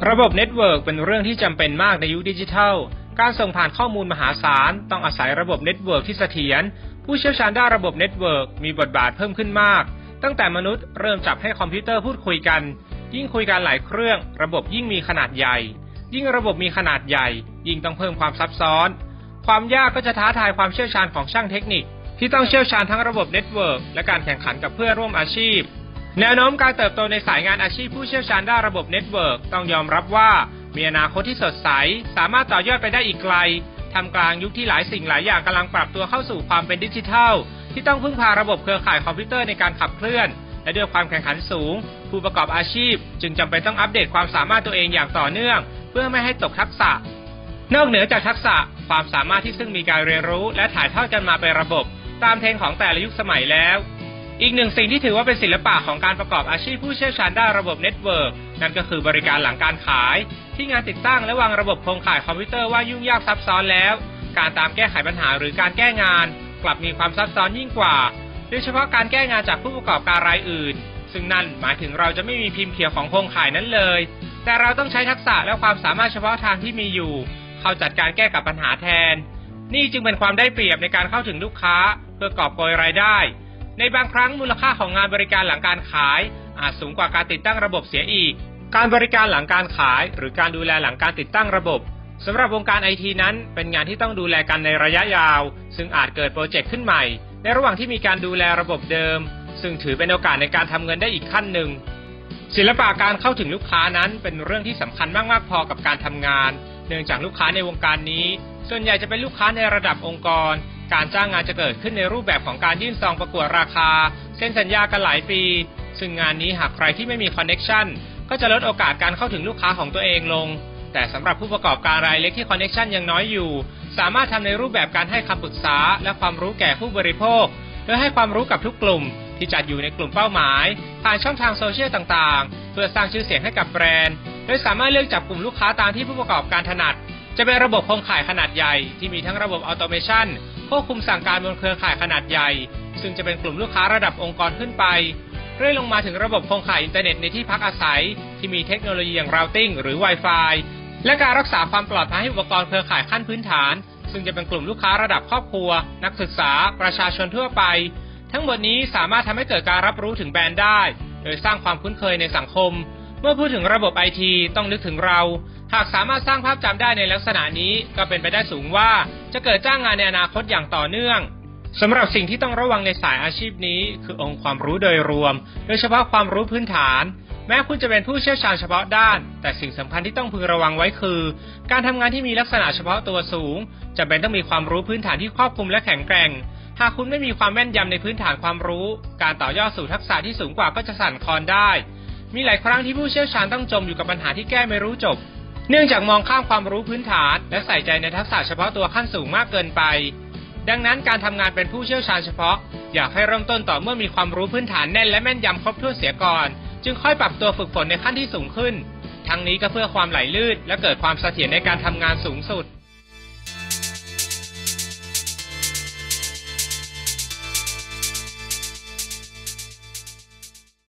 ระบบเน็ตเวิร์กเป็นเรื่องที่จำเป็นมากในยุคดิจิทัลการส่งผ่านข้อมูลมหาศาลต้องอาศัยระบบเน็ตเวิร์กที่เสถียรผู้เชี่ยวชาญด้านระบบเน็ตเวิร์กมีบทบาทเพิ่มขึ้นมากตั้งแต่มนุษย์เริ่มจับให้คอมพิวเตอร์พูดคุยกันยิ่งคุยกันหลายเครื่องระบบยิ่งมีขนาดใหญ่ยิ่งระบบมีขนาดใหญ่ยิ่งต้องเพิ่มความซับซ้อนความยากก็จะท้าทายความเชี่ยวชาญของช่างเทคนิคที่ต้องเชี่ยวชาญทั้งระบบเน็ตเวิร์กและการแข่งขันกับเพื่อนร่วมอาชีพแนวโน้มการเติบโตในสายงานอาชีพผู้เชี่ยวชาญด้านระบบเน็ตเวิร์กต้องยอมรับว่ามีอนาคตที่สดใสสามารถต่อยอดไปได้อีกไกลท่ามกลางยุคที่หลายสิ่งหลายอย่างกำลังปรับตัวเข้าสู่ความเป็นดิจิทัลที่ต้องพึ่งพาระบบเครือข่ายคอมพิวเตอร์ในการขับเคลื่อนและด้วยความแข่งขันสูงผู้ประกอบอาชีพจึงจำเป็นต้องอัปเดตความสามารถตัวเองอย่างต่อเนื่องเพื่อไม่ให้ตกทักษะนอกเหนือจากทักษะความสามารถที่ซึ่งมีการเรียนรู้และถ่ายทอดกันมาเป็นระบบตามเทรนด์ของแต่ละยุคสมัยแล้วอีกหนึ่งสิ่งที่ถือว่าเป็นศิลปะของการประกอบอาชีพผู้เชี่ยวชาญด้านระบบเน็ตเวิร์กนั่นก็คือบริการหลังการขายที่งานติดตั้งและวางระบบโครงข่ายคอมพิวเตอร์ว่ายุ่งยากซับซ้อนแล้วการตามแก้ไขปัญหาหรือการแก้งานกลับมีความซับซ้อนยิ่งกว่าโดยเฉพาะการแก้งานจากผู้ประกอบการรายอื่นซึ่งนั่นหมายถึงเราจะไม่มีพิมพ์เขียวของโครงข่ายนั้นเลยแต่เราต้องใช้ทักษะและความสามารถเฉพาะทางที่มีอยู่เข้าจัดการแก้กับปัญหาแทนนี่จึงเป็นความได้เปรียบในการเข้าถึงลูกค้าเพื่อกอบโกยรายได้ในบางครั้งมูลค่าของงานบริการหลังการขายอาจสูงกว่าการติดตั้งระบบเสียอีกการบริการหลังการขายหรือการดูแลหลังการติดตั้งระบบสำหรับวงการไอทีนั้นเป็นงานที่ต้องดูแลกันในระยะยาวซึ่งอาจเกิดโปรเจกต์ขึ้นใหม่ในระหว่างที่มีการดูแลระบบเดิมซึ่งถือเป็นโอกาสในการทำเงินได้อีกขั้นหนึ่งศิลปะการเข้าถึงลูกค้านั้นเป็นเรื่องที่สำคัญมากๆพอกับการทำงานเนื่องจากลูกค้าในวงการนี้ส่วนใหญ่จะเป็นลูกค้าในระดับองค์กรการจ้างงานจะเกิดขึ้นในรูปแบบของการยื่นซองประกวดราคาเซ็นสัญญากันหลายปีซึ่งงานนี้หากใครที่ไม่มีคอนเนคชั่นก็จะลดโอกาสการเข้าถึงลูกค้าของตัวเองลงแต่สำหรับผู้ประกอบการรายเล็กที่คอนเนคชั่นยังน้อยอยู่สามารถทำในรูปแบบการให้คำปรึกษาและความรู้แก่ผู้บริโภคโดยให้ความรู้กับทุกกลุ่มที่จัดอยู่ในกลุ่มเป้าหมายผ่านช่องทางโซเชียลต่างๆเพื่อสร้างชื่อเสียงให้กับแบรนด์โดยสามารถเลือกจับกลุ่มลูกค้าตามที่ผู้ประกอบการถนัดจะเป็นระบบโครงข่ายขนาดใหญ่ที่มีทั้งระบบออโตเมชันควบคุมสั่งการบนเครือข่ายขนาดใหญ่ซึ่งจะเป็นกลุ่มลูกค้าระดับองค์กรขึ้นไปเรื่อยลงมาถึงระบบโครงข่ายอินเทอร์เน็ตในที่พักอาศัยที่มีเทคโนโลยีอย่าง Routing หรือ Wi-Fi และการรักษาความปลอดภัยให้อุปกรณ์เครือข่ายขั้นพื้นฐานซึ่งจะเป็นกลุ่มลูกค้าระดับครอบครัวนักศึกษาประชาชนทั่วไปทั้งหมดนี้สามารถทำให้เกิดการรับรู้ถึงแบรนด์ได้โดยสร้างความคุ้นเคยในสังคมเมื่อพูดถึงระบบไอทีต้องนึกถึงเราหากสามารถสร้างภาพจำได้ในลักษณะนี้ก็เป็นไปได้สูงว่าจะเกิดจ้างงานในอนาคตอย่างต่อเนื่องสำหรับสิ่งที่ต้องระวังในสายอาชีพนี้คือองค์ความรู้โดยรวมโดยเฉพาะความรู้พื้นฐานแม้คุณจะเป็นผู้เชี่ยวชาญเฉพาะด้านแต่สิ่งสำคัญที่ต้องพึงระวังไว้คือการทำงานที่มีลักษณะเฉพาะตัวสูงจำเป็นต้องมีความรู้พื้นฐานที่ครอบคลุมและแข็งแกร่งหากคุณไม่มีความแม่นยำในพื้นฐานความรู้การต่อยอดสู่ทักษะที่สูงกว่าก็จะสั่นคลอนได้มีหลายครั้งที่ผู้เชี่ยวชาญต้องจมอยู่กับปัญหาที่แก้ไม่รู้จบเนื่องจากมองข้ามความรู้พื้นฐานและใส่ใจในทักษะเฉพาะตัวขั้นสูงมากเกินไปดังนั้นการทำงานเป็นผู้เชี่ยวชาญเฉพาะอยากให้เริ่มต้นต่อเมื่อมีความรู้พื้นฐานแน่นและแม่นยำครบถ้วนเสียก่อนจึงค่อยปรับตัวฝึกฝนในขั้นที่สูงขึ้นทั้งนี้ก็เพื่อความไหลลื่นและเกิดความเสถียรในการทำงานสูงสุด